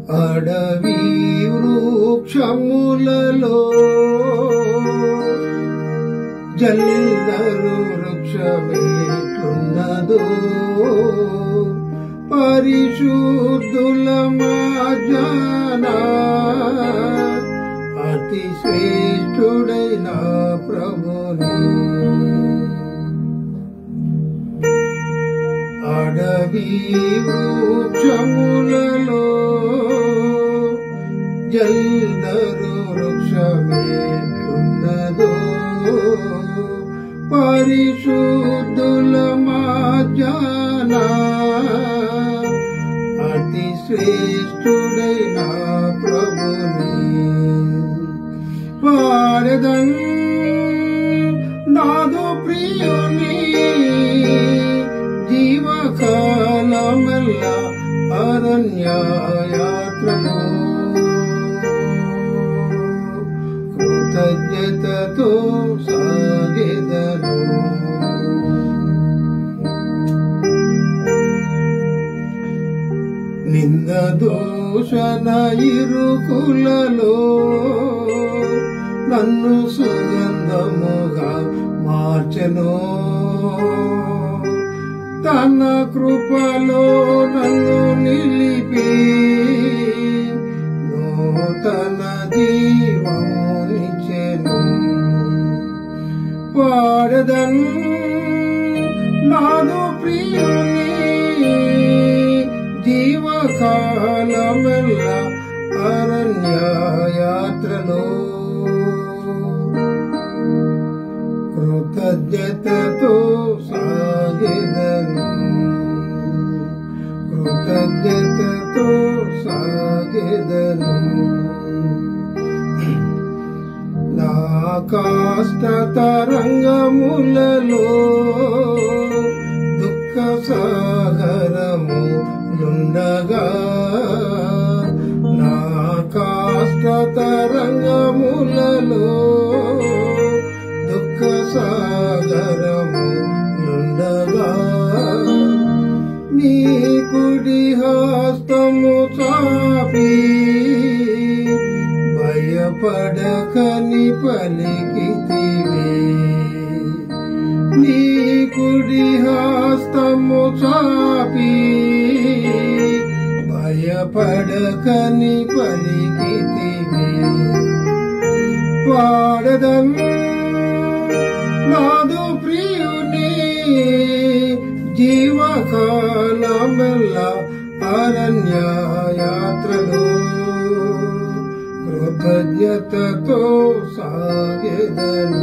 అడవి వృక్షములలో జల్దరు వృక్షమేట్లున్నదో పరిశుద్ధుల మధ్యాన అతి శ్రేష్ఠుడైన ప్రభుని. అడవి వృక్షములలో జల్దరు వృక్షమేట్లున్నదో పరిశుద్ధుల మధ్యాన అతి శ్రేష్ఠుడైన ప్రభుని. పాడెదన్ నాదు ప్రియుని జీవకాలమెల్ల అరణ్యయాత్రలో కృతజ్ఞతతో సాగెదను. నింద దోషణ ఇరుకులలో నన్ను సుగంధముగా మార్చెను. తన కృపలో నన్ను నిలిపి నూతన జీవమునిచ్చెను. పాడెదన్ నాదు ప్రియుని జీవకాలమెల్ల అరణ్యయాత్రలో కృతజ్ఞతతో సాగెదను. కృతజ్ఞతతో సాగెదను. నా కాష్ట తరంగములలో దుఃఖ సాగరము ఉండగా నా కాష్ట తరంగములలో దుఃఖ సాగరము ఉండగా నీ కుడి హస్తము చాపి భయపడకని పలికితివి. నీ కుడి హస్తము చాపి భయపడకని పలికితివి. పాడెదన్ నాదు ప్రియుని జీవకాలమెల్ల అరణ్యయాత్రలో కృతజ్ఞతతో సాగెదను.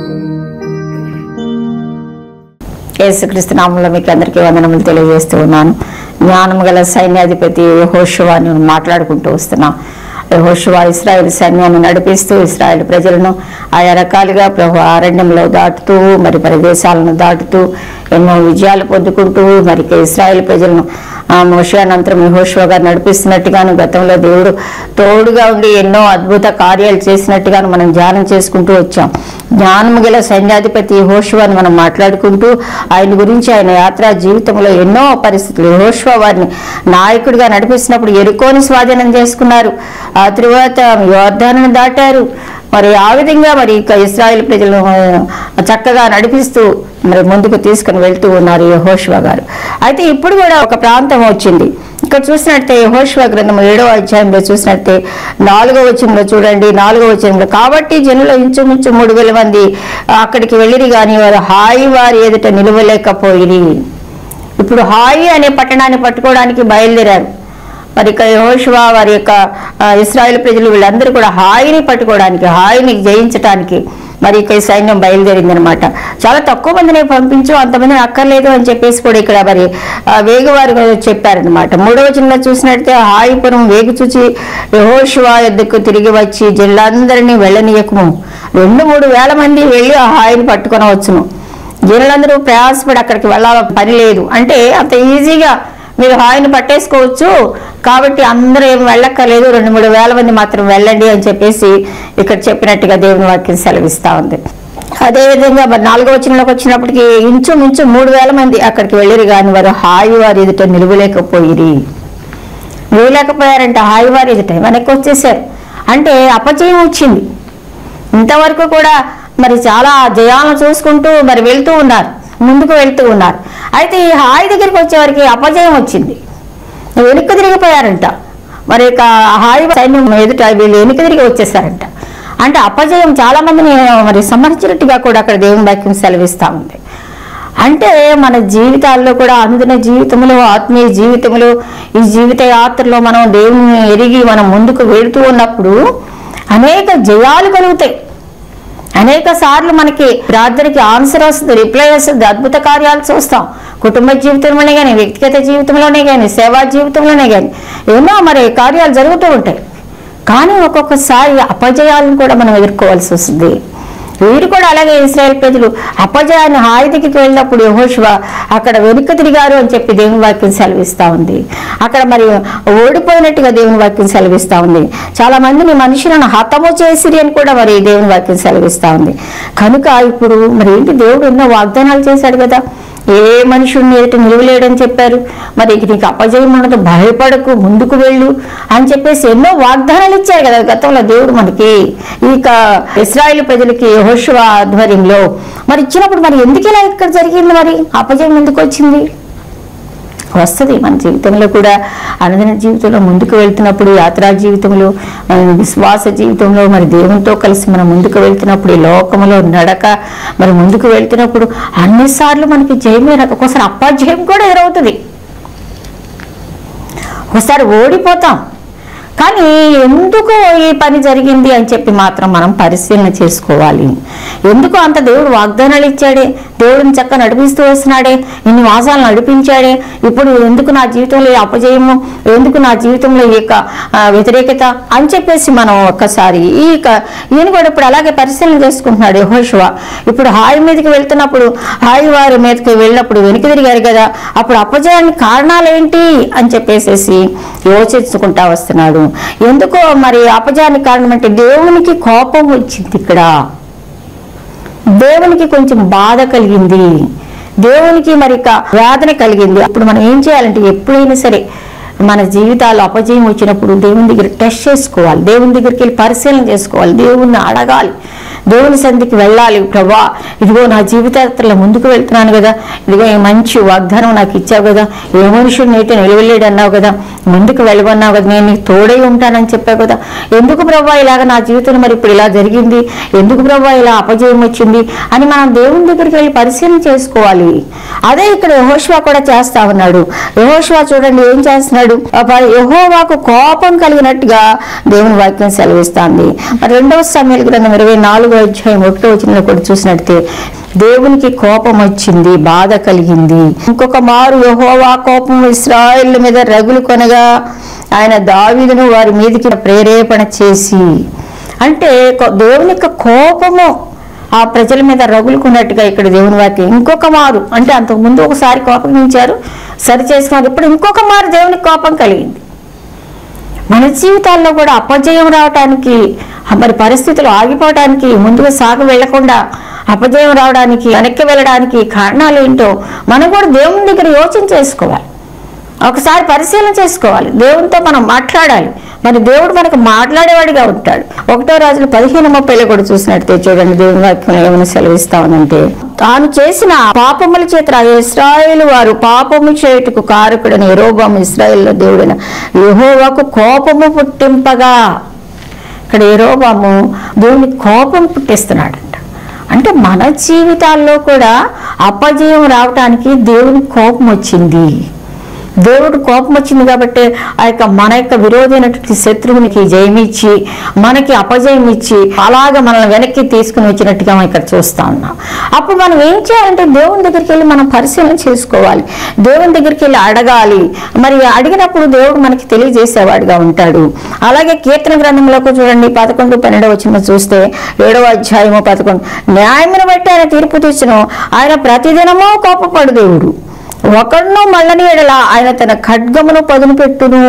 యేసుక్రీస్తు నామములో మీకు అందరికీ వందనములు తెలియజేస్తూ ఉన్నాను. జ్ఞానం గల సైన్యాధిపతి యెహోషువను మాట్లాడుకుంటూ వస్తున్నాం. యెహోషువ ఇశ్రాయేలు సైన్యాన్ని నడిపిస్తూ ఇశ్రాయేలు ప్రజలను ఆయా రకాలుగా ప్రభు అరణ్యంలో దాటుతూ మరి ప్రదేశాలను దాటుతూ ఎన్నో విజయాలు పొందుకుంటూ మరి ఇశ్రాయేలు ప్రజలను మోషే అనంతరం యెహోషువ గారు నడిపిస్తున్నట్టుగాను గతంలో దేవుడు తోడుగా ఉండి ఎన్నో అద్భుత కార్యాలు చేసినట్టుగాను మనం ధ్యానం చేసుకుంటూ వచ్చాం. జ్ఞానము గల సైన్యాధిపతి యెహోషువను మనం మాట్లాడుకుంటూ ఆయన గురించి ఆయన యాత్రా జీవితంలో ఎన్నో పరిస్థితులు యెహోషువ వారిని నాయకుడిగా నడిపిస్తున్నప్పుడు యెరికోను స్వాధీనం చేసుకున్నారు. ఆ తరువాత యోర్దానును దాటారు. మరి ఆ విధంగా మరి ఇశ్రాయేలు ప్రజలను చక్కగా నడిపిస్తూ మరి ముందుకు తీసుకుని వెళ్తూ ఉన్నారు యెహోషువ గారు. అయితే ఇప్పుడు కూడా ఒక ప్రాంతం వచ్చింది. ఇక్కడ చూసినట్టే యెహోషువ గ్రంథం 7వ అధ్యాయంలో చూసినట్టే 4వ వచనంలో చూడండి. 4వ వచనంలో కాబట్టి జనులు ఇంచుమించు 3,000 మంది అక్కడికి వెళ్ళిరి గాని వారు హాయి వారి ఎదుట నిలవలేకపోయిరి. ఇప్పుడు హాయి అనే పట్టణాన్ని పట్టుకోవడానికి బయలుదేరారు. మరి యెహోషువ వారి యొక్క ఇశ్రాయేలు ప్రజలు వీళ్ళందరూ కూడా హాయిని పట్టుకోవడానికి హాయిని జయించడానికి మరి ఇక్కడ సైన్యం బయలుదేరింది అనమాట. చాలా తక్కువ మందిని పంపించు, అంతమందిని అక్కర్లేదు అని చెప్పేసి కూడా ఇక్కడ మరి వేగువారు చెప్పారనమాట. 3వ వచనంలో చూసినట్టే హాయిపురం వేగు చూచి యెహోషువ యొద్దకు తిరిగి వచ్చి జనులందరినీ వెళ్ళనీయకము 2-3 వేల మంది వెళ్ళి ఆ హాయిని పట్టుకొని వచ్చును. జనులందరూ ప్రయాసపడి అక్కడికి వెళ్ళాలని పని లేదు, అంటే అంత ఈజీగా మీరు హాయిని పట్టేసుకోవచ్చు కాబట్టి అందరూ ఏమి వెళ్ళక్కర్లేదు, 2-3 వేల మంది మాత్రం వెళ్ళండి అని చెప్పేసి ఇక్కడ చెప్పినట్టుగా దేవుని వాక్యం సెలవిస్తా ఉంది. అదేవిధంగా మరి 4వ వచనంలోకి వచ్చినప్పటికీ ఇంచుమించు 3,000 మంది అక్కడికి వెళ్ళిరు కానీ వారు హాయి వారి ఎదుట నిలవలేకపోయిరి. వేయలేకపోయారంట. హాయి వారి ఎదుట వెనక్కి వచ్చేసారు. అంటే అపజయం వచ్చింది. ఇంతవరకు కూడా మరి చాలా జయాలను చూసుకుంటూ మరి వెళ్తూ ఉన్నారు, ముందుకు వెళ్తూ ఉన్నారు. అయితే ఈ హాయి దగ్గరికి వచ్చేవారికి అపజయం వచ్చింది, వెనుక తిరిగిపోయారంట. మరి హాయి సైన్యం ఎదుట వీళ్ళు వెనుక తిరిగి వచ్చేసారంట. అంటే అపజయం చాలా మందిని మరి సంహరించినట్టుగా కూడా అక్కడ దేవుని వాక్యం సెలవిస్తూ ఉంది. అంటే మన జీవితాల్లో కూడా అనుదిన జీవితంలో, ఆత్మీయ జీవితంలో, ఈ జీవిత యాత్రలో మనం దేవుని ఎరిగి మనం ముందుకు వెళుతూ ఉన్నప్పుడు అనేక జయాలు కలుగుతాయి. అనేక సార్లు మనకి ప్రార్థనకి ఆన్సర్ వస్తుంది, రిప్లై వస్తుంది, అద్భుత కార్యాలు చూస్తాం. కుటుంబ జీవితంలోనే కానీ, వ్యక్తిగత జీవితంలోనే కానీ, సేవా జీవితంలోనే కానీ ఎన్నో మరి కార్యాలు జరుగుతూ ఉంటాయి. కానీ ఒక్కొక్కసారి అపజయాలను కూడా మనం ఎదుర్కోవాల్సి వస్తుంది. వీరు కూడా అలాగే ఇశ్రాయేల్ ప్రజలు అపజయాన్ని హాయి దగ్గరికి వెళ్ళినప్పుడు యెహోషువ అక్కడ వెనుక తిరిగారు అని చెప్పి దేవుని వాక్యం సెలవిస్తూ ఉంది. అక్కడ మరి ఓడిపోయినట్టుగా దేవుని వాక్యం సెలవిస్తూ ఉంది. చాలా మందిని మనుషులను హతము చేసిరి అని కూడా మరి దేవుని వాక్యం సెలవిస్తూ ఉంది. కనుక ఇప్పుడు మరి ఏంటి, దేవుడు ఎన్నో వాగ్దానాలు చేశాడు కదా, ఏ మనుషుడిని ఎదుట నిలవలేడని చెప్పారు. మరి నీకు అపజయం ఉండదు, భయపడకు, ముందుకు వెళ్ళు అని చెప్పేసి ఎన్నో వాగ్దానాలు ఇచ్చారు కదా గతంలో దేవుడు మనకి. ఇక ఇశ్రాయేలు ప్రజలకి యెహోషువ ఆధ్వర్యంలో మరి ఇచ్చినప్పుడు మరి ఎందుకు ఇలా ఇక్కడ జరిగింది, మరి అపజయం ఎందుకు వచ్చింది? వస్తుంది మన జీవితంలో కూడా. అనుదిన జీవితంలో ముందుకు వెళ్తున్నప్పుడు, యాత్రా జీవితంలో, విశ్వాస జీవితంలో మరి దేవునితో కలిసి మనం ముందుకు వెళ్తున్నప్పుడు, ఈ లోకంలో నడక మరి ముందుకు వెళ్తున్నప్పుడు అన్నిసార్లు మనకి జయమే రాక ఒకసారి అపజయం కూడా ఎదురవుతుంది, ఒకసారి ఓడిపోతాం. కానీ ఎందుకు ఈ పని జరిగింది అని చెప్పి మాత్రం మనం పరిశీలన చేసుకోవాలి. ఎందుకు అంత దేవుడు వాగ్దానాలు ఇచ్చాడే, దేవుడిని చక్కగా నడిపిస్తూ వస్తున్నాడే, ఇన్ని మాసాలు నడిపించాడే, ఇప్పుడు ఎందుకు నా జీవితంలో ఈ అపజయము, ఎందుకు నా జీవితంలో ఈ యొక్క వ్యతిరేకత అని చెప్పేసి మనం ఒక్కసారి ఈయన కూడా ఇప్పుడు అలాగే పరిశీలన చేసుకుంటున్నాడు యెహోషువ. ఇప్పుడు హాయి మీదకి వెళ్తున్నప్పుడు, హాయి వారి మీదకి వెళ్ళినప్పుడు వెనుక తిరిగారు కదా, అప్పుడు అపజయానికి కారణాలు ఏంటి అని చెప్పేసి యోచించుకుంటా వస్తున్నాడు. ఎందుకో మరి అపజయానికి కారణం అంటే దేవునికి కోపం వచ్చింది. ఇక్కడ దేవునికి కొంచెం బాధ కలిగింది, దేవునికి మరి వేదన కలిగింది. అప్పుడు మనం ఏం చేయాలంటే ఎప్పుడైనా సరే మన జీవితాల్లో అపజయం వచ్చినప్పుడు దేవుని దగ్గర టెస్ట్ చేసుకోవాలి, దేవుని దగ్గరికి వెళ్ళి పరిశీలన చేసుకోవాలి, దేవుణ్ణి అడగాలి, దేవుని సన్నిధికి వెళ్ళాలి. ప్రభా, ఇదిగో నా జీవితయాత్రలో ముందుకు వెళ్తున్నాను కదా, ఇదిగో ఈ మంచి వాగ్దానం నాకు ఇచ్చావు కదా, ఏ మనుషుడు అయితే నిలవలేడు అన్నావు కదా, ముందుకు వెళ్ళమన్నావు కదా, నేను నీకు తోడై ఉంటానని చెప్పావు కదా, ఎందుకు ప్రభా ఇలాగ నా జీవితంలో మరి ఇప్పుడు ఇలా జరిగింది, ఎందుకు ప్రభా ఇలా అపజయం వచ్చింది అని మనం దేవుని దగ్గరికి వెళ్ళి పరిశీలన చేసుకోవాలి. అదే ఇక్కడ యెహోషువ కూడా చేస్తా ఉన్నాడు. యెహోషువ చూడండి ఏం చేస్తున్నాడు, యెహోవాకు కోపం కలిగినట్టుగా దేవుని వాక్యం సెలవిస్తుంది. మరి 2వ సమూయేలు గ్రంథం 24వ అధ్యాయం 1వ వచనంలో కూడా చూసినట్టే దేవునికి కోపం వచ్చింది, బాధ కలిగింది. ఇంకొక మారు యెహోవా కోపం ఇశ్రాయేలు మీద రగులు కొనగా ఆయన దావీదును వారి మీదకి ప్రేరేపణ చేసి, అంటే దేవుని యొక్క కోపము ఆ ప్రజల మీద రగులుకున్నట్టుగా ఇక్కడ దేవుని వాక్యం ఇంకొక మారు, అంటే అంతకుముందు ఒకసారి కోపగించారు, సరి చేసుకున్నారు, ఇప్పుడు ఇంకొక మారు దేవునికి కోపం కలిగింది. మన జీవితాల్లో కూడా అపజయం రావడానికి, మరి పరిస్థితులు ఆగిపోవడానికి, ముందుకు సాగు వెళ్లకుండా అపజయం రావడానికి, వెనక్కి వెళ్ళడానికి కారణాలు ఏంటో మనం కూడా దేవుని దగ్గర యోచన చేసుకోవాలి, ఒకసారి పరిశీలన చేసుకోవాలి, దేవునితో మనం మాట్లాడాలి. మరి దేవుడు మనకు మాట్లాడేవాడిగా ఉంటాడు. 1వ రాజులు 15:30 కూడా చూసినట్టే చూడండి దేవుని వాక్యం ఏమైనా సెలవిస్తా ఉందంటే, తాను చేసిన పాపముల చేత ఇశ్రాయేలు వారు పాపము చేయుటకు కారకుడని యెరోబాము ఇశ్రాయేలులో దేవుడైన యెహోవాకు కోపము పుట్టింపగా, ఇక్కడ యెరోబాము దేవుని కోపం పుట్టిస్తున్నాడంట. అంటే మన జీవితాల్లో కూడా అపజయం రావటానికి దేవుని కోపం వచ్చింది. దేవుడు కోపం వచ్చింది కాబట్టి ఆ యొక్క మన యొక్క విరోధమైనటువంటి శత్రువునికి జయమిచ్చి, మనకి అపజయం ఇచ్చి, అలాగ మనల్ని వెనక్కి తీసుకుని వచ్చినట్టుగా మనం ఇక్కడ చూస్తా ఉన్నాం. అప్పుడు మనం ఏం చేయాలంటే దేవుని దగ్గరికి వెళ్ళి మనం పరిశీలన చేసుకోవాలి, దేవుని దగ్గరికి వెళ్ళి అడగాలి. మరి అడిగినప్పుడు దేవుడు మనకి తెలియజేసేవాడిగా ఉంటాడు. అలాగే కీర్తన గ్రంథంలోకి చూడండి 11-12 వచనం చూస్తే 7వ అధ్యాయము 11, న్యాయమును బట్టి ఆయన తీర్పు తీర్చును, ఆయన ప్రతిదినమూ కోపపడు దేవుడు, ఒకడును మళ్ళని ఎడల ఆయన తన ఖడ్గమును పదును పెట్టును.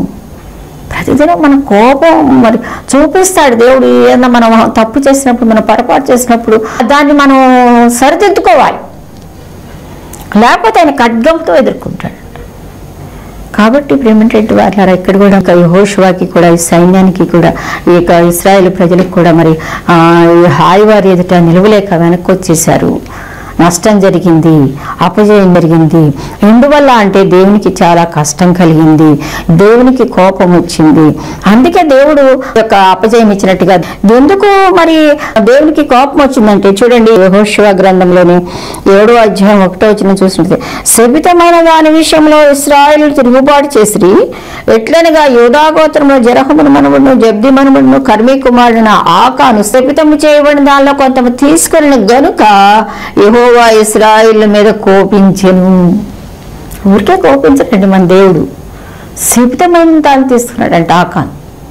ప్రతిదినం మన కోపం మరి చూపిస్తాడు దేవుడు. ఏదన్నా మనం తప్పు చేసినప్పుడు, మనం పొరపాటు చేసినప్పుడు దాన్ని మనం సరిదిద్దుకోవాలి, లేకపోతే ఆయన ఖడ్గంతో ఎదుర్కొంటాడు. కాబట్టి ప్రేమటెంట్ వారు ఇక్కడ కూడా యెహోషువకి కూడా ఈ సైన్యానికి కూడా ఈ యొక్క ఇశ్రాయేలు ప్రజలకు కూడా మరి ఈ హాయి వారి ఎదుట నిలువలేక వెనక్కి వచ్చేసారు. నష్టం జరిగింది, అపజయం జరిగింది. ఎందువల్ల అంటే దేవునికి చాలా కష్టం కలిగింది, దేవునికి కోపం వచ్చింది. అందుకే దేవుడు యొక్క అపజయం ఇచ్చినట్టుగా. ఎందుకు మరి దేవునికి కోపం వచ్చిందంటే చూడండి, యెహోషువ గ్రంథంలోని 7వ అధ్యాయం 1వ వచనం చూసినట్లయితే, శపితమైన దాని విషయంలో ఇశ్రాయేలు తిరుగుబాటు చేసిరి. ఎట్లనగా యూదా గోత్రంలో జెరహమును మనవడును జబ్ది మనవడును కర్మీ కుమారుడైన ఆకాను శపితము చేయబడిన దానిలో కొంత తీసుకుని గనుక యెహోవా ఇశ్రాయేలు మీద కోపించెను. ఊరికే కోపించడండి మన దేవుడు, శపితమైన దాన్ని తీసుకున్నాడంట ఆకాను.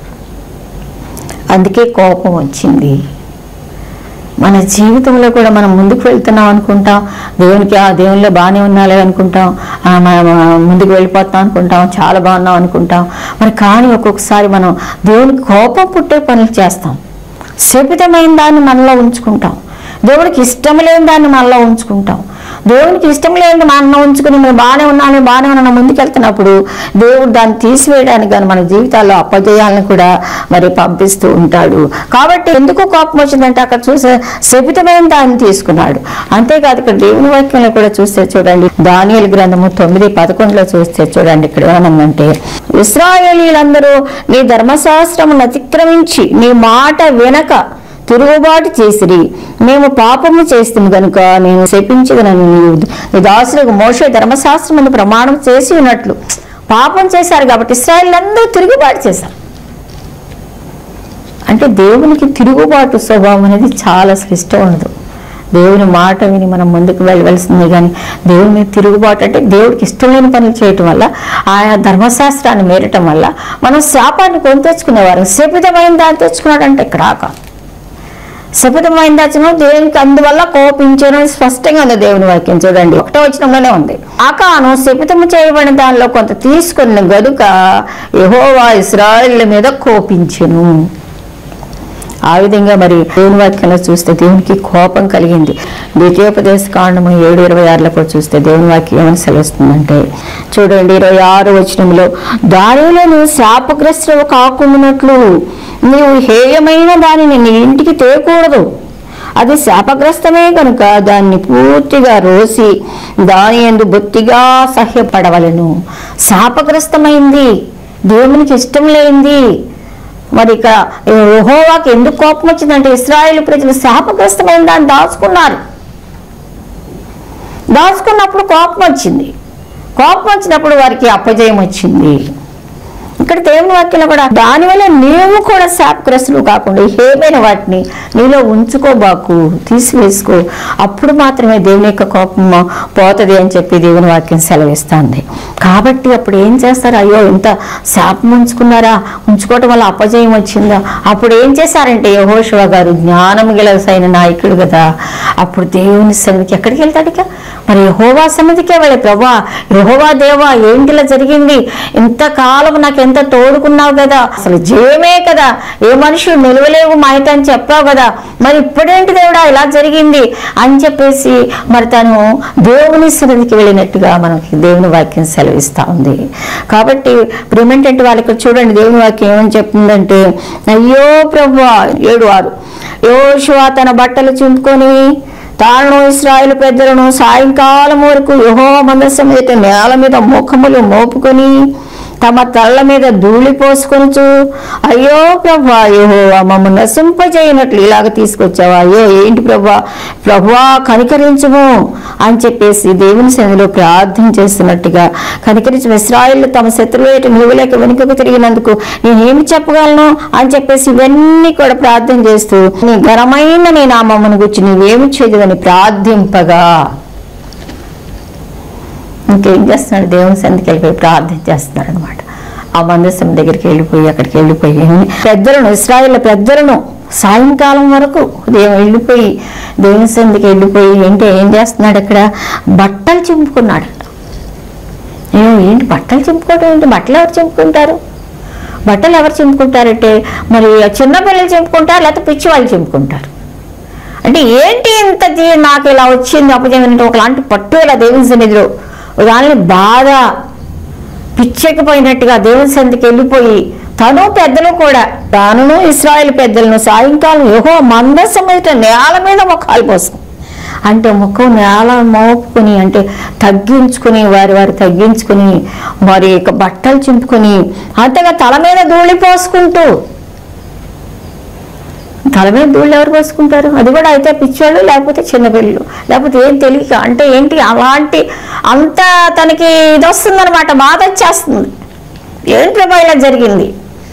అందుకే కోపం వచ్చింది. మన జీవితంలో కూడా మనం ముందుకు వెళ్తున్నాం అనుకుంటాం, దేవునికి దేవునిలో బాగానే ఉన్నాలే అనుకుంటాం, ముందుకు వెళ్ళిపోతాం అనుకుంటాం, చాలా బాగున్నాం అనుకుంటాం. మరి కానీ ఒక్కొక్కసారి మనం దేవునికి కోపం పుట్టే పనులు చేస్తాం, శపితమైన దాన్ని మనలో ఉంచుకుంటాం, దేవుడికి ఇష్టం లేని దాన్ని మనలో ఉంచుకుంటాం. దేవునికి ఇష్టం లేని మనలో ఉంచుకుని మేము బాగానే ఉన్నాను ముందుకు వెళ్తున్నప్పుడు దేవుడు దాన్ని తీసివేయడానికి కానీ మన జీవితాల్లో అపజయాలను కూడా మరి పంపిస్తూ ఉంటాడు. కాబట్టి ఎందుకు కోపం వచ్చిందంటే అక్కడ చూసే శపితమైన దాన్ని తీసుకున్నాడు. అంతేకాదు ఇక్కడ దేవుని వాక్యంలో కూడా చూస్తే చూడండి, దానియేలు గ్రంథము 9:11 చూస్తే చూడండి, ఇక్కడ ఏమనంటే, ఇశ్రాయేలీయులందరూ నీ ధర్మశాస్త్రమును అతిక్రమించి నీ మాట వినక తిరుగుబాటు చేసిరి. మేము పాపము చేస్తాము గనుక నేను శపించదనని నీ దాసులకు మోషే ధర్మశాస్త్రమును ప్రమాణం చేసి ఉన్నట్లు. పాపం చేశారు కాబట్టి ఇశ్రాయేలీయులందరూ తిరుగుబాటు చేశారు. అంటే దేవునికి తిరుగుబాటు స్వభావం అనేది చాలా ఇష్టం ఉండదు. దేవుని మాట విని మనం ముందుకు వెళ్ళవలసిందే, కానీ దేవుని మీద తిరుగుబాటు అంటే దేవుడికి ఇష్టం లేని పనులు చేయటం వల్ల, ఆయా ధర్మశాస్త్రాన్ని మేరటం వల్ల మనం శాపాన్ని కొని తెచ్చుకునేవారు. శపితమైన దాన్ని తెచ్చుకున్నాడంటే ఇక్కడ ఆకాను శపితమైన దాచను దేవునికి అందువల్ల కోపించను స్పష్టంగా ఉంది దేవుని వాక్యం. చూడండి 1వ వచనంలోనే ఉంది, ఆకాను శపితము చేయబడిన దానిలో కొంత తీసుకున్న గనుక యెహోవా ఇశ్రాయేలు మీద కోపించెను. ఆ విధంగా మరి దేవుని వాక్యంలో చూస్తే దేవునికి కోపం కలిగింది. ద్వితీయోపదేశ కాండము 7:26 కూడా చూస్తే దేవుని వాక్యం ఏమని సెలవుస్తుందంటే చూడండి, 26వ వచనంలో, దానిలో శాపగ్రస్తులు కాకుండానట్లు నీవు హేయమైన దానిని నీ ఇంటికి తేకూడదు, అది శాపగ్రస్తమే కనుక దాన్ని పూర్తిగా రోసి దాని యందు బొత్తిగా సహ్యపడవలను. శాపగ్రస్తమైంది, దేవునికి ఇష్టం లేనిది. మరి ఇక్కడ యెహోవాకి ఎందుకు కోపం వచ్చిందంటే ఇశ్రాయేలు ప్రజలు శాపగ్రస్తమైన దాన్ని దాచుకున్నప్పుడు కోపం వచ్చింది. కోపం వచ్చినప్పుడు వారికి అపజయం వచ్చింది. ఇక్కడ దేవుని వాక్యంలో కూడా దానివల్ల నీవు కూడా శాపగ్రస్తులు కాకుండా ఏమైనా వాటిని నీలో ఉంచుకోబాకు, తీసివేసుకో, అప్పుడు మాత్రమే దేవుని యొక్క కోపం పోతుంది అని చెప్పి దేవుని వాక్యం సెలవిస్తుంది. కాబట్టి అప్పుడు ఏం చేస్తారు, అయ్యో ఇంత శాపం ఉంచుకోవటం వల్ల అపజయం వచ్చిందా, అప్పుడు ఏం చేశారంటే యెహోషువ గారు జ్ఞానం గలసైన నాయకుడు కదా, అప్పుడు దేవుని సన్నిధికి ఎక్కడికి వెళ్తాడు, ఇక మరి యెహోవా సన్నిధికే వెళ్ళే, ప్రభా యెహోవా దేవా ఏంటిలా జరిగింది, ఇంతకాలం నాకు ఎంత తోడుకున్నావు కదా, అసలు జయమే కదా, ఏ మనుషులు నిలవలేవు మా అయితే అని చెప్పావు కదా, మరి ఇప్పుడేంటి దేవుడా ఇలా జరిగింది అని చెప్పేసి మరి తను దేవుని సన్నిధికి వెళ్ళినట్టుగా మనకి దేవుని వాక్యం సెలవిస్తా ఉంది. కాబట్టి ప్రిమెంటెంట్ వాళ్ళకి చూడండి దేవుని వాక్యం ఏమని చెప్తుందంటే, అయ్యో ప్రభువా 7:6, యెహోషువ తన బట్టలు చింపుకొని తాను ఇశ్రాయేలు పెద్దలను సాయంకాలం వరకు యెహోవా మందసం అయితే నేల మీద ముఖములు మోపుకొని తమ తల్ల మీద ధూళి పోసుకొనుచు, అయ్యో ప్రభువా యెహోవా మమ్మల్ని నశింపజేయనట్లు ఇలాగ తీసుకొచ్చావా, అయ్యో ఏంటి ప్రభువా కనికరించుము అని చెప్పేసి దేవుని సన్నిధిలో ప్రార్థన చేస్తున్నట్టుగా, కనికరించు ఇశ్రాయేలు తమ శత్రువు ఎటు నిలువలేక వెనుకకు తిరిగినందుకు నేనేమి చెప్పగలను అని చెప్పేసి ఇవన్నీ కూడా ప్రార్థన చేస్తూ నీ ఘనమైన నీ నామమును గురించి నీవేమి చేయదని ప్రార్థింపగా, ఇంకేం చేస్తున్నాడు, దేవుని సన్నిధికి వెళ్ళిపోయి ప్రార్థన చేస్తున్నాడు అనమాట. ఆ మందసం దగ్గరికి అక్కడికి వెళ్ళిపోయి పెద్దలను ఇశ్రాయేలు పెద్దలను సాయంకాలం వరకు వెళ్ళిపోయి దేవుని సన్నిధికి వెళ్ళిపోయి ఏం చేస్తున్నాడు, అక్కడ బట్టలు చింపుకున్నాడు. ఏంటి బట్టలు చింపుకోవడం ఏంటి, బట్టలు ఎవరు చింపుకుంటారు, బట్టలు ఎవరు చింపుకుంటారంటే మరి చిన్నపిల్లలు చింపుకుంటారు, లేకపోతే పిచ్చి వాళ్ళు చింపుకుంటారు. అంటే ఏంటి ఇంత నాకు ఇలా వచ్చింది అపజయం, ఒకలాంటి పట్టు ఇలా దేవుని సన్నిధిలో దాని బాధ పిచ్చెక్కిపోయినట్టుగా దేవుని సన్నిధికి వెళ్ళిపోయి తను పెద్దలు కూడా తానును ఇశ్రాయేలు పెద్దలను సాయంకాలం యెహోవా మందసం మీద నేల మీద మొక్కాలు పోసం అంటే ముఖం నేల మోపుకొని అంటే తగ్గించుకుని వారి తగ్గించుకుని వారి యొక్క బట్టలు చింపుకొని అంతగా తల మీద ధూళి పోసుకుంటూ తల మీద ధూళి ఎవరు పోసుకుంటారు? అది కూడా అయితే పిచ్చోళ్ళు లేకపోతే చిన్నపిల్లలు లేకపోతే ఏం తెలియక అంటే ఏంటి అలాంటి అంత తనకి ఇది వస్తుందన్నమాట, బాధ వచ్చేస్తుంది. ఏంటి ఇలా జరిగింది?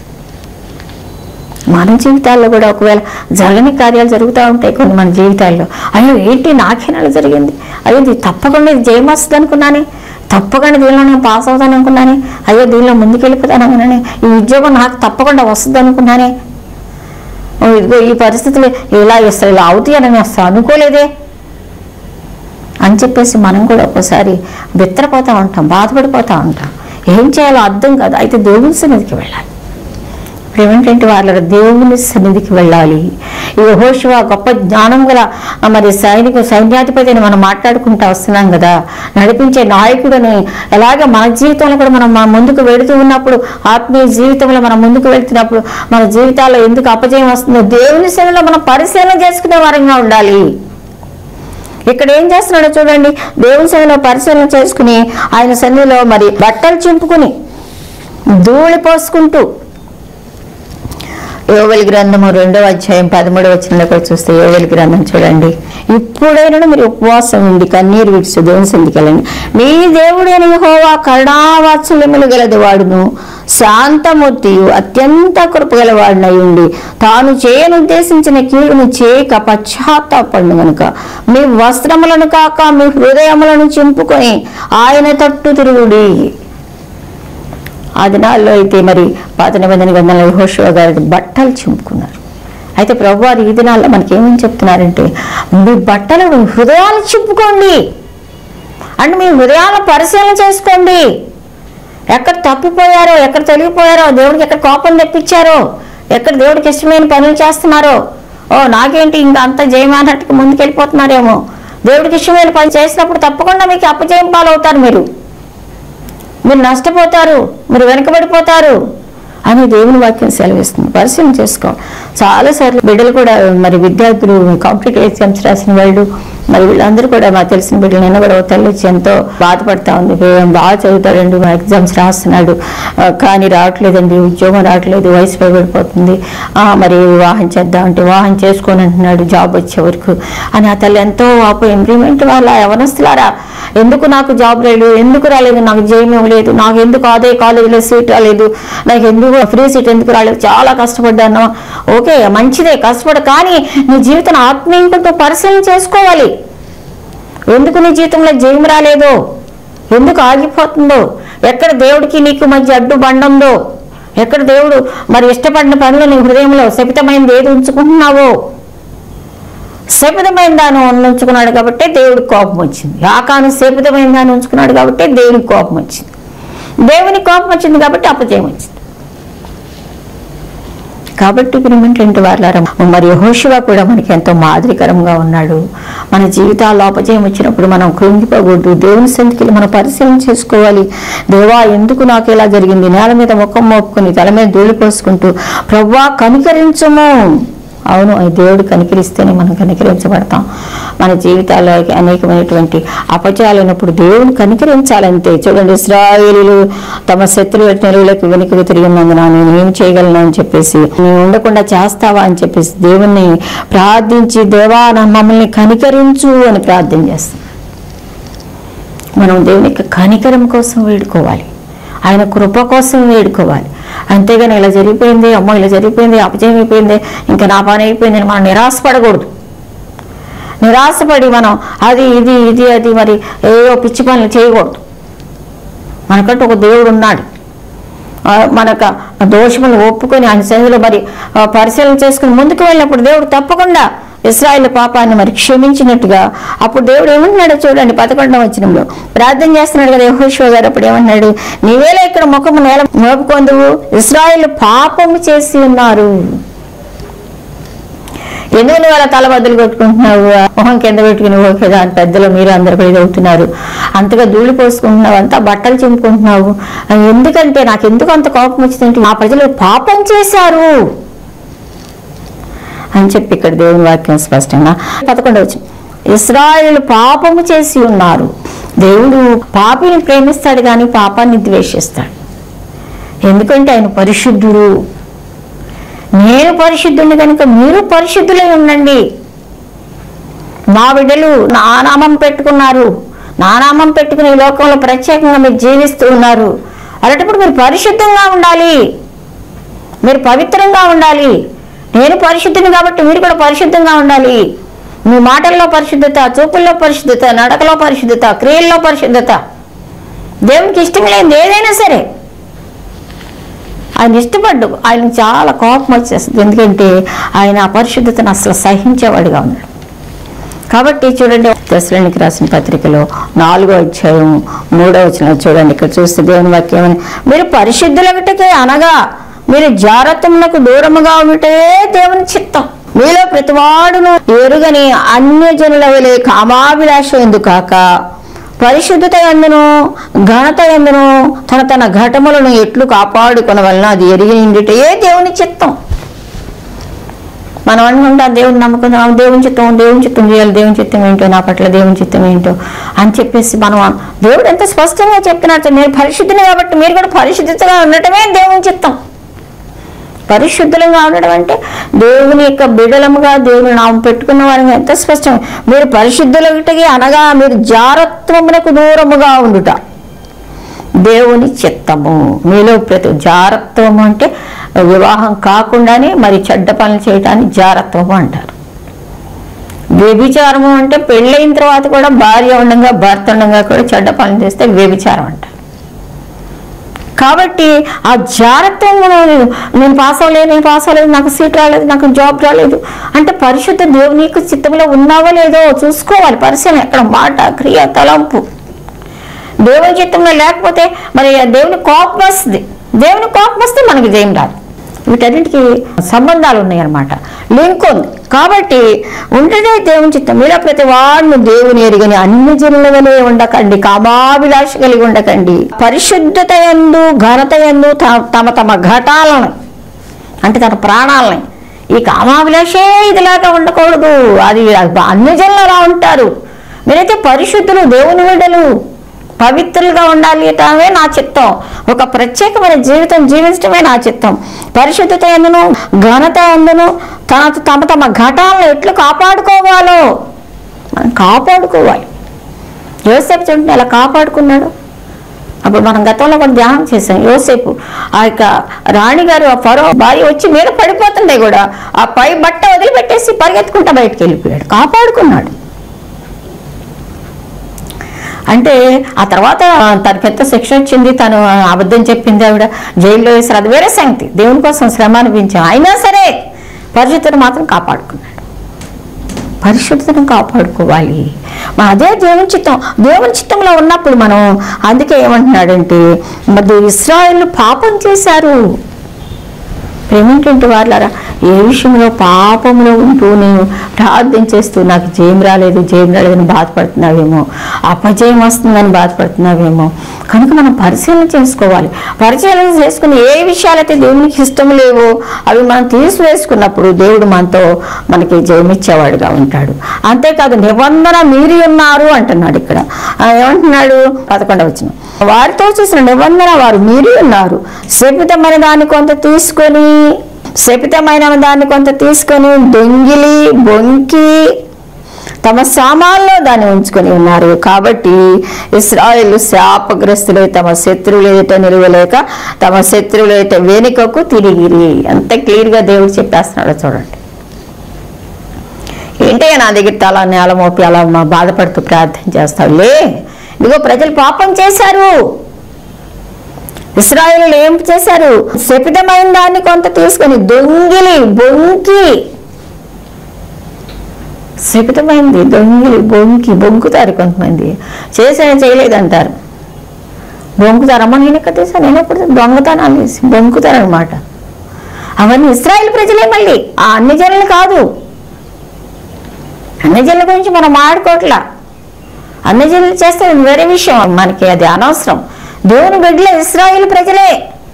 మన జీవితాల్లో కూడా ఒకవేళ జరగని కార్యాలు జరుగుతూ ఉంటాయి కొన్ని మన జీవితాల్లో. అయ్యో ఏంటి నాకేనాలు జరిగింది, అయ్యో ఇది తప్పకుండా ఇది జయం వస్తుంది అనుకున్నానే, తప్పకుండా దీనిలో నేను పాస్ అవుతాను అనుకున్నానే, అయ్యో దీనిలో ముందుకెళ్ళిపోతాను అనుకున్నానే, ఈ ఉద్యోగం నాకు తప్పకుండా వస్తుంది అనుకున్నానే, ఇదిగో ఈ పరిస్థితులు ఇలా అవుతాయని నేను అసలు అనుకోలేదే అని చెప్పేసి మనం కూడా ఒక్కోసారి బిత్తరపోతూ ఉంటాం, బాధపడిపోతూ ఉంటాం. ఏం చేయాలో అర్థం కాదు. అయితే దేవుని సన్నిధికి వెళ్ళాలి. ఇప్పుడు ఏమిటంటే వాళ్ళ దేవుని సన్నిధికి వెళ్ళాలి. ఈ యెహోషువ గొప్ప జ్ఞానం గల మరి సైన్యాధిపతిని మనం మాట్లాడుకుంటూ వస్తున్నాం కదా, నడిపించే నాయకుడిని. ఎలాగ మన జీవితంలో కూడా మనం ముందుకు వెళుతూ ఉన్నప్పుడు, ఆత్మీయ జీవితంలో మనం ముందుకు వెళుతున్నప్పుడు మన జీవితాల్లో ఎందుకు అపజయం వస్తుందో దేవుని సన్నిధిలో మనం పరిశీలన చేసుకునే వారంగా ఉండాలి. ఇక్కడ ఏం చేస్తున్నాడో చూడండి. దేవుని సన్నిధిలో పరిశీలన చేసుకుని ఆయన సన్నిధిలో మరి బట్టలు చింపుకుని ధూళి పోసుకుంటూ, యోవేలు గ్రంథము 2వ అధ్యాయం 13వ వచనంలో కూడా చూస్తే యోవేలు గ్రంథం చూడండి. ఇప్పుడైనా మీరు ఉపవాసం ఉండి కన్నీరు విడిచి దేవుని సన్నిధికి వెళ్ళండి. మీ దేవుడైన యెహోవా కరుణావాత్సల్యములు గలది వాడును, శాంతమూర్తియు అత్యంత కృపగలవాడినై ఉండి తాను చేయనుద్దేశించిన కీడును చేయక పశ్చాత్తాపడు గనుక మీ వస్త్రములను కాక మీ హృదయములను చింపుకొని ఆయన తట్టు తిరుగుడి. ఆ దినాల్లో అయితే మరి పాత నిబంధన గ్రంథంలో యెహోషువ గారి బట్టలు చింపుకున్నారు. అయితే ప్రభువారు ఈ దినాల్లో మనకేమని చెప్తున్నారంటే, మీ బట్టలు మీ హృదయాలు చింపుకోండి అంటే మీ హృదయాలను పరిశీలన చేసుకోండి. ఎక్కడ తప్పిపోయారో, ఎక్కడ తొలగిపోయారో, దేవుడికి ఎక్కడ కోపం తెప్పించారో, ఎక్కడ దేవుడికి ఇష్టమైన పనులు చేస్తున్నారో, నాకేంటి ఇంకా అంత జయమానట్టుకు ముందుకెళ్ళిపోతున్నారేమో, దేవుడికి ఇష్టమైన పని చేసినప్పుడు తప్పకుండా మీకు అపజయం పాలవుతారు, మీరు నష్టపోతారు, మీరు వెనకబడిపోతారు అని దేవుని వాక్యం సెలవిస్తుంది. పరిశీలన చేసుకో. చాలాసార్లు బిడ్డలు కూడా మరి విద్యార్థులు కాంపిటేటివ్ ఎగ్జామ్స్ రాసిన వాళ్ళు మరి వీళ్ళందరూ కూడా మాకు తెలిసిన బిడ్డలు నిన్న కూడా తల్లి వచ్చి ఎంతో బాధపడతా ఉంది. బాగా చదువుతాడండి, మా ఎగ్జామ్స్ రాస్తున్నాడు కానీ రావట్లేదండి, ఉద్యోగం రావట్లేదు, వయసు పడిపోతుంది, మరి వివాహం చేద్దామంటే వివాహం చేసుకొని అంటున్నాడు జాబ్ వచ్చే వరకు అని ఆ తల్లి ఎంతో ఇంప్రూవ్మెంట్ వాళ్ళ యవనస్తులారా, ఎందుకు నాకు జాబ్ రాలేదు, ఎందుకు రాలేదు, నాకు జయం లేదు, నాకు ఎందుకు అదే కాలేజీలో సీట్ రాలేదు, నాకు ఎందుకు ఫ్రీ సీట్ ఎందుకు రాలేదు, చాలా కష్టపడ్డాను. ఓకే మంచిదే, కష్టపడ, కానీ నీ జీవితం ఆత్మీయంతో పరిశీలన చేసుకోవాలి. ఎందుకు నీ జీవితంలో జయం రాలేదో, ఎందుకు ఆగిపోతుందో, ఎక్కడ దేవుడికి నీకు మధ్య అడ్డు బండందో, ఎక్కడ దేవుడు మరి ఇష్టపడిన పనులు నీ హృదయంలో శపితమైనది ఏది ఉంచుకుంటున్నావో, శపితమైన దాన్ని ఉంచుకున్నాడు కాబట్టి దేవుడికి కోపం వచ్చింది. ఆకాను శపితమైన దాన్ని ఉంచుకున్నాడు కాబట్టి దేవునికి కోపం వచ్చింది. దేవునికి కోపం వచ్చింది కాబట్టి అపజయం వచ్చింది. కాబట్టి ప్రియమైనటువంటి వారలారా, మరి యెహోషువ కూడా మనకి ఎంతో మాదిరికరంగా ఉన్నాడు. మన జీవితాల్లో అపజయం వచ్చినప్పుడు మనం కృంగిపోకూడదు. దేవుని సన్నిధికి మనం పరిశీలన చేసుకోవాలి. దేవా ఎందుకు నాకు ఇలా జరిగింది, నేల మీద ముఖం మోపుకొని తల మీద ధూళి పోసుకుంటూ ప్రభువా కనికరించుము. అవును, దేవుడు కనికరిస్తేనే మనం కనికరించబడతాం. మన జీవితాల్లో అనేకమైనటువంటి అపజయాలైనప్పుడు దేవుని కనికరించాలంతే. చూడండి, ఇశ్రాయేలీయులు తమ శత్రువుల నెలవులకు వెనుకకు తిరిగినందున నేను ఏం చేయగలను అని చెప్పేసి, నేను ఉండకుండా చేస్తావా అని చెప్పేసి దేవుణ్ణి ప్రార్థించి దేవా మమ్మల్ని కనికరించు అని ప్రార్థన చేస్తాం. మనం దేవుని కనికరం కోసం వేడుకోవాలి, ఆయన కృప కోసం వేడుకోవాలి. అంతేగాని ఇలా జరిగిపోయింది, అమ్మో ఇలా జరిగిపోయింది, అపజయం అయిపోయింది, ఇంకా నా పని అయిపోయింది అని మనం నిరాశపడకూడదు. నిరాశపడి మనం అది ఇది ఇది అది మరి ఏవో పిచ్చి పనులు చేయకూడదు. మనకంటూ ఒక దేవుడు ఉన్నాడు. మనకు దోషములు ఒప్పుకొని ఆయన సన్నిధిలో మరి పరిశీలన చేసుకుని ముందుకు వెళ్ళినప్పుడు దేవుడు తప్పకుండా ఇశ్రాయేలు పాపాన్ని మరి క్షమించినట్టుగా అప్పుడు దేవుడు ఏమంటున్నాడో చూడండి. 11వ వచనంలో ప్రార్థన చేస్తున్నాడు కదా యెహోషువ గారు. అప్పుడు ఏమన్నాడు, నీవేళ ఇక్కడ ముఖము నేల మోపుకొందువు, ఇశ్రాయేలు పాపము చేసి ఉన్నారు. ఎందుకు నువ్వు అలా తల బద్దలు కొట్టుకుంటున్నావు, మొహం కింద పెట్టుకుని ఓకేదా అని పెద్దలు మీరు అందరు కూడా అవుతున్నారు, అంతగా ధూళి పోసుకుంటున్నావు, అంతా బట్టలు చింపుకుంటున్నావు, ఎందుకంటే నాకు ఎందుకు అంత కోపం వచ్చిందంటే మా ప్రజలు పాపం చేశారు అని చెప్పి ఇక్కడ దేవుని వాక్యం స్పష్టంగా 11వ వచనం. ఇశ్రాయేలు పాపము చేసి ఉన్నారు. దేవుడు పాపిని ప్రేమిస్తాడు కానీ పాపాన్ని ద్వేషిస్తాడు. ఎందుకంటే ఆయన పరిశుద్ధుడు. నేను పరిశుద్ధుని కనుక మీరు పరిశుద్ధులై ఉండండి. మా బిడ్డలు నా నామం పెట్టుకున్నారు, నా నామం పెట్టుకుని ఈ లోకంలో ప్రత్యేకంగా మీరు జీవిస్తూ ఉన్నారు. అలాంటప్పుడు మీరు పరిశుద్ధంగా ఉండాలి, మీరు పవిత్రంగా ఉండాలి. నేను పరిశుద్ధిని కాబట్టి మీరు కూడా పరిశుద్ధంగా ఉండాలి. మీ మాటల్లో పరిశుద్ధత, చూపుల్లో పరిశుద్ధత, నడకలో పరిశుద్ధత, క్రియల్లో పరిశుద్ధత. దేవునికి ఇష్టం లేనిది ఏదైనా సరే ఆయన ఇష్టపడ్డు. ఆయన చాలా కోపం వచ్చేస్తుంది, ఎందుకంటే ఆయన అపరిశుద్ధతను అసలు సహించేవాడిగా ఉన్నాడు. కాబట్టి చూడండి, తెస్సలోనికీయులకు రాసిన పత్రికలో 4వ అధ్యాయం 3వ వచనం చూడండి. ఇక్కడ చూస్తే దేవుని వాక్యం మీరు పరిశుద్ధులగుటకే అనగా మీరు జారత్వమునకు దూరముగా ఉంటే దేవుని చిత్తం. మీలో ప్రతివాడును ఎరుగని అన్యజనుల వలె కామాభిలాష ఎందుకు కాక పరిశుద్ధత యందును ఘనత యందును తన తన ఘటములను ఎట్లు కాపాడుకొనవలన అది ఎరిగి ఉండుటే దేవుని చిత్తం. మనం అనుకుంటాం దేవుని నమ్ముకుందాం, దేవుని చిత్తం చేయాలి, దేవుని చిత్తం ఏంటో, నా పట్ల దేవుని చిత్తం ఏంటో అని చెప్పేసి మనం దేవుడు ఎంత స్పష్టంగా చెప్తున్నట్టు నేను పరిశుద్ధిని కాబట్టి మీరు కూడా పరిశుద్ధతగా ఉండటమే దేవుని చిత్తం. పరిశుద్ధంగా ఉండడం అంటే దేవుని యొక్క బిడలముగా దేవుని నామం పెట్టుకున్న వారిని ఎంత స్పష్టం. మీరు పరిశుద్ధులకి అనగా మీరు జారత్వమునకు దూరముగా ఉండుట దేవుని చిత్తము. మీలో ప్రతి జారత్వము అంటే వివాహం కాకుండానే మరి చెడ్డ పనులు చేయటాన్ని జారత్వము అంటారు. వ్యభిచారము అంటే పెళ్ళైన తర్వాత కూడా భార్య ఉండగా భర్త ఉండగా కూడా చెడ్డ పనులు చేస్తే వ్యభిచారం అంటారు. కాబట్టి ఆ జాగ్రత్త నేను పాస్ అవ్వలేదు, నాకు సీట్ రాలేదు, నాకు జాబ్ రాలేదు అంటే పరిశుద్ధ దేవుని యొక్క చిత్తంలో ఉన్నావో లేదో చూసుకోవాలి. పరిశీలన ఎక్కడ మాట, క్రియ, తలంపు దేవుని చిత్తంలో లేకపోతే మరి దేవుని కోపం వస్తుంది. దేవుని కోపం వస్తే మనకి జయం రాదు. వీటన్నిటికీ సంబంధాలు ఉన్నాయన్నమాట, లింక్ ఉంది. కాబట్టి ఉండేదే దేవుని చిత్తం. మీలో ప్రతి వాడిని దేవుని ఎరుగని అన్ని జనుల వలె ఉండకండి, కామాభిలాష కలిగి ఉండకండి. పరిశుద్ధత యందు ఘనత యందు తమ తమ ఘటాలను అంటే తన ప్రాణాలని. ఈ కామాభిలాషే ఇదిలాగా ఉండకూడదు, అది అన్ని జనులు అలా ఉంటారు. మీరైతే పరిశుద్ధులు, దేవుని బిడ్డలు, పవిత్రులుగా ఉండాలి. అనే నా చిత్తం. ఒక ప్రత్యేకమైన జీవితం జీవించడమే నా చిత్తం. పరిశుద్ధత ఎందును ఘనత ఎందును తమ తమ ఘటాలను ఎట్లు కాపాడుకోవాలో మనం కాపాడుకోవాలి. యోసేపు చూడండి ఎలా కాపాడుకున్నాడు. అప్పుడు మనం గతంలో కూడా ధ్యానం చేసాం. యోసేపు ఆ యొక్క రాణిగారు ఆ ఫరో భార్య వచ్చి మీద పడిపోతుండే కూడా ఆ పై బట్ట వదిలిపెట్టేసి పరిగెత్తుకుంటా బయటకు వెళ్ళిపోయాడు, కాపాడుకున్నాడు. అంటే ఆ తర్వాత తనకి ఎంత శిక్ష వచ్చింది, తను అబద్ధం చెప్పింది, ఆవిడ జైల్లో వేసారు, అది వేరే సంగతి. దేవుని కోసం శ్రమ అనిపించాం, అయినా సరే పరిశుద్ధతను మాత్రం కాపాడుకున్నాడు. పరిశుద్ధతను కాపాడుకోవాలి. మన అదే దేవుని చిత్తం. దేవుని చిత్తంలో ఉన్నప్పుడు మనం అందుకే ఏమంటున్నాడంటే మరి ఇశ్రాయేలు పాపం చేశారు. ప్రేమేంటంటే వాళ్ళరా ఏ విషయంలో పాపంలో ఉంటూ నేను ప్రార్థన చేస్తూ నాకు జయం రాలేదని బాధపడుతున్నావేమో, అపజయం వస్తుందని బాధపడుతున్నావేమో. కనుక మనం పరిశీలన చేసుకోవాలి. పరిశీలన చేసుకుని ఏ విషయాలైతే దేవునికి ఇష్టం లేవో అవి మనం తీసివేసుకున్నప్పుడు దేవుడు మనకి జయమిచ్చేవాడుగా ఉంటాడు. అంతేకాదు నిబంధన మీరి ఉన్నారు అంటున్నాడు. ఇక్కడ ఏమంటున్నాడు 11వ వచనం, వారితో చేసిన నిబంధన వారు మీరి ఉన్నారు. శపితమైన దాన్ని కొంత తీసుకొని దొంగిలి బొంకి తమ సామాన్లో దాన్ని ఉంచుకొని ఉన్నారు. కాబట్టి ఇశ్రాయేలు శాపగ్రస్తులై తమ శత్రువులు ఎదుట నిలవలేక తమ శత్రువులు ఎదుట వెనుకకు తిరిగిరి. అంత క్లియర్గా దేవుడు చెప్పేస్తున్నాడు. చూడండి, ఏంటయ్యా నా దగ్గర తల నేల మోపి అలా బాధపడుతూ ప్రార్థన చేస్తావులే. ఇదిగో ప్రజలు పాపం చేశారు. ఇశ్రాయేలు ఏం చేశారు? శపితమైన దాన్ని కొంత తీసుకొని దొంగిలి బొంకి, శపితమైంది దొంగిలి బొంకుతారు. కొంతమంది చేయలేదంటారు, బొంకుతారు. అమ్మ నేను ఎక్కడ తీసాను, నేను ఎప్పుడు దొంగతనాలు చేసి బొంకుతారనమాట. అవన్నీ ఇశ్రాయేలు ప్రజలే, మళ్ళీ ఆ అన్ని జనులు కాదు. అన్యజనుల గురించి మనం ఆడుకోవట్లా. అన్యజనులు చేస్తే వేరే విషయం, మనకి అది అనవసరం. దేవుని బిడ్డలే, ఇశ్రాయేలు ప్రజలే.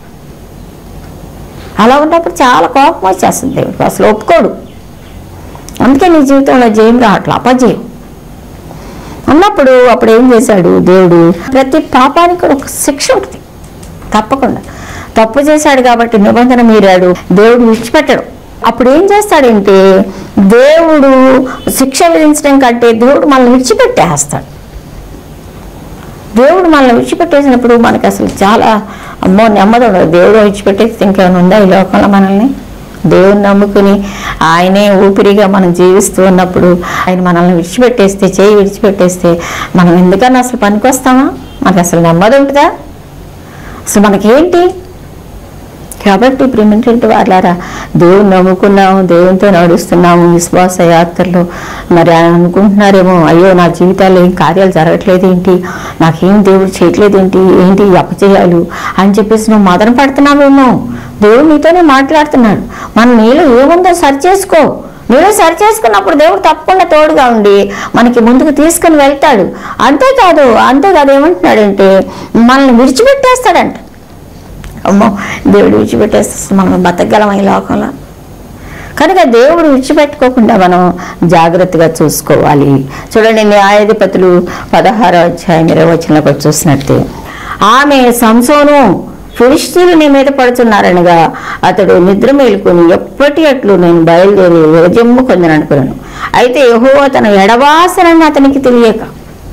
అలా ఉన్నప్పుడు చాలా కోపం వచ్చేస్తుంది దేవుడికి, అసలు ఒప్పుకోడు. అందుకే నీ జీవితంలో జయం రావట్లా, అపజయం ఉన్నప్పుడు అప్పుడు ఏం చేశాడు దేవుడు? ప్రతి పాపానికి కూడా ఒక శిక్ష ఉంటుంది తప్పకుండా. తప్పు చేశాడు కాబట్టి నిబంధన మీరాడు, దేవుడు విడిచిపెట్టడు. అప్పుడు ఏం చేస్తాడంటే దేవుడు శిక్ష విధించడం కంటే దేవుడు మనల్ని విడిచిపెట్టేస్తాడు. దేవుడు మనల్ని విడిచిపెట్టేసినప్పుడు మనకు అసలు చాలా అమ్మో నెమ్మది ఉండదు. దేవుడు విడిచిపెట్టేసి ఇంకేమైనా ఉందా ఈ లోకంలో? మనల్ని దేవుని నమ్ముకుని ఆయనే ఊపిరిగా మనం జీవిస్తూ ఉన్నప్పుడు ఆయన మనల్ని విడిచిపెట్టేస్తే, చేయి విడిచిపెట్టేస్తే మనం ఎందుకన్నా అసలు పనికొస్తామా? మనకు అసలు నెమ్మది ఉంటుందా? అసలు మనకేంటి? కాబట్టి ప్రేమించే వాళ్ళారా, దేవుని నమ్ముకున్నాము, దేవునితో నడుస్తున్నాము విశ్వాస యాత్రలో. మరి అనుకుంటున్నారేమో, అయ్యో నా జీవితాల్లో ఏం కార్యాలు జరగట్లేదు ఏంటి, నాకేం దేవుడు చేయట్లేదు ఏంటి అపజయాలు అని చెప్పేసి నువ్వు మదన పడుతున్నావేమో. దేవుడు నీతోనే మాట్లాడుతున్నాడు. మన నీలో ఏముందో సరి చేసుకో. నీలో సరి చేసుకున్నప్పుడు దేవుడు తప్పకుండా తోడుగా ఉండి మనకి ముందుకు తీసుకుని వెళ్తాడు. అంతేకాదు ఏమంటున్నాడంటే మనల్ని విడిచిపెట్టేస్తాడంట. అమ్మో, దేవుడు విడిచిపెట్టేస్తే మనం బతకగలం ఈ లోకంలో. కనుక దేవుడు విడిచిపెట్టుకోకుండా మనం జాగ్రత్తగా చూసుకోవాలి. చూడండి, న్యాయాధిపతులు 16వ అధ్యాయం 20వ వచనంలోకి చూసినట్టే, ఆమె సంసోను ఫిలిష్తీయులు నీ మీద పడుతున్నారనగా అతడు నిద్ర మేలుకొని ఎప్పటి అట్లు నేను బయలుదేరి విరజిమ్ము కొందననుకున్నాను. అయితే యెహోవా తన ఎడబాసనని అతనికి తెలియక.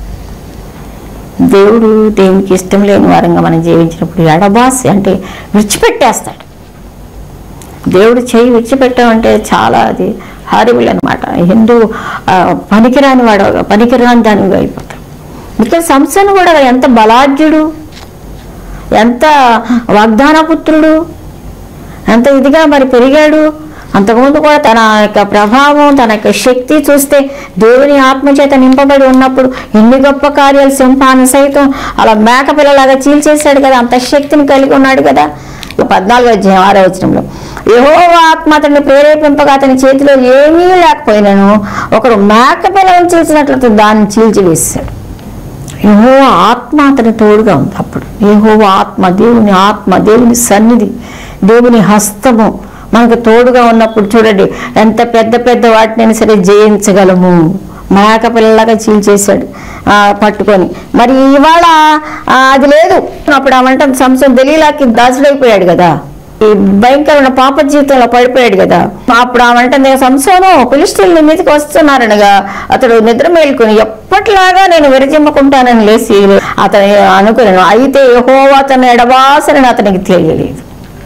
దేవునికి ఇష్టం లేని వారంగా మనం జీవించినప్పుడు ఎడబాసి అంటే విడిచిపెట్టేస్తాడు. దేవుడు చేయి విడిచిపెట్టామంటే చాలా అది హారిబుల్ అనమాట. హిందూ పనికిరాని దానిగా అయిపోతాడు. ఇక్కడ సంసోను కూడా ఎంత బలాఢ్యుడు, ఎంత వాగ్దాన పుత్రుడు, ఎంత ఇదిగా మరి పెరిగాడు. అంతకుముందు కూడా తన యొక్క ప్రభావం, తన యొక్క శక్తి చూస్తే దేవుని ఆత్మచేత నింపబడి ఉన్నప్పుడు ఎన్ని గొప్ప కార్యాలు, సింహాన్ని సైతం అలా మేకపిల్లలాగా చీల్చేశాడు కదా, అంత శక్తిని కలిగి ఉన్నాడు కదా. 14వ అధ్యాయం 6వ వచనంలో, యెహోవా ఆత్మ అతన్ని ప్రేరేపింపగా అతని చేతిలో ఏమీ లేకపోయినాను ఒకడు మేకపిల్లను చీల్చినట్లయితే దాన్ని చీల్చివేశాడు. యెహోవా ఆత్మ అతని తోడుగా ఉంది. అప్పుడు యెహోవా ఆత్మ, దేవుని సన్నిధి, దేవుని హస్తము మనకు తోడుగా ఉన్నప్పుడు చూడండి ఎంత పెద్ద వాటినైనా సరే జయించగలము. మేకపిల్లలాగా చీల్చేశాడు పట్టుకొని. మరి ఇవాళ అది లేదు. అప్పుడు ఆమంట సంసోను దెలీలాకి దాసుడైపోయాడు కదా, ఈ భయంకరమైన పాప జీవితంలో పడిపోయాడు కదా. అప్పుడు ఆమంటే సంసోను ఫిలిష్తీయుల మీదకి వస్తున్నారనగా అతడు నిద్ర మేలుకొని ఎప్పటిలాగా నేను విరజిమ్ముకుంటానని లేచి అతను అనుకున్నాను. అయితే యెహోవా తన ఎడబాసనని అతనికి తెలియలేదు.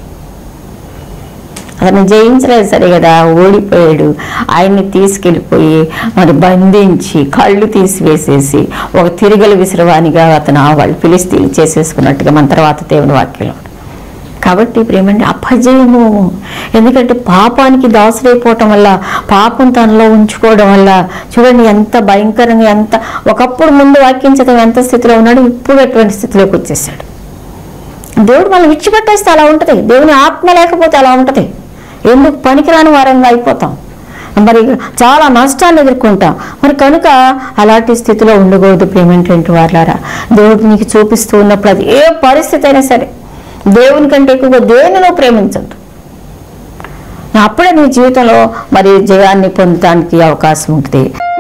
అతను జయించలేదు సరే కదా, ఓడిపోయాడు. ఆయన్ని తీసుకెళ్ళిపోయి మరి బంధించి కళ్ళు తీసివేసేసి ఒక తిరిగలి విసిరవానిగా వాళ్ళు ఫిలిష్తీయులు చేసేసుకున్నట్టుగా మన తర్వాత దేవుని వాక్యంలో. కాబట్టి ప్రేమండి అపజయము. ఎందుకంటే పాపానికి దాసుడైపోవటం వల్ల, పాపం తనలో ఉంచుకోవడం వల్ల చూడండి ఎంత భయంకరంగా, ఎంత ఒకప్పుడు ముందు వాక్యం చదవం ఎంత స్థితిలో ఉన్నాడు, ఇప్పుడు ఎటువంటి స్థితిలోకి వచ్చేసాడు. దేవుడు మనం విడిచిపెట్టేస్తే అలా ఉంటుంది. దేవుని ఆత్మ లేకపోతే అలా ఉంటుంది. ఎందుకు పనికిరాని వారంగా అయిపోతాం, మరి చాలా నష్టాన్ని ఎదుర్కొంటాం. మరి కనుక అలాంటి స్థితిలో ఉండకూడదు. ప్రేమేంటంటే వాళ్ళారా, దేవుడు నీకు చూపిస్తూ ఉన్నప్పుడు అది ఏ పరిస్థితి అయినా సరే దేవుని కంటే ఎక్కువగా దేనిలో ప్రేమించద్దు. అప్పుడే నీ జీవితంలో మరి జయాన్ని పొందడానికి అవకాశం ఉంటుంది.